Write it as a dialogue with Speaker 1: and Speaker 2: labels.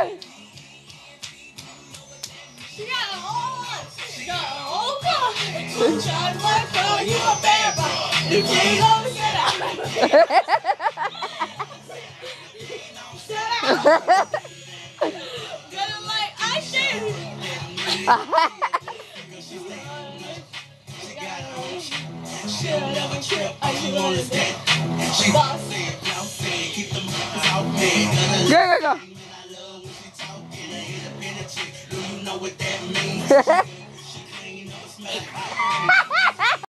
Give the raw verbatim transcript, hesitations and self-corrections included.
Speaker 1: She got an old She got an old car. Two shots left, girl, you a bad boy. You can't go sit out. Sit out. Get it like I should. Shit, I never trip. I should understand. Boss.
Speaker 2: Go, go, go.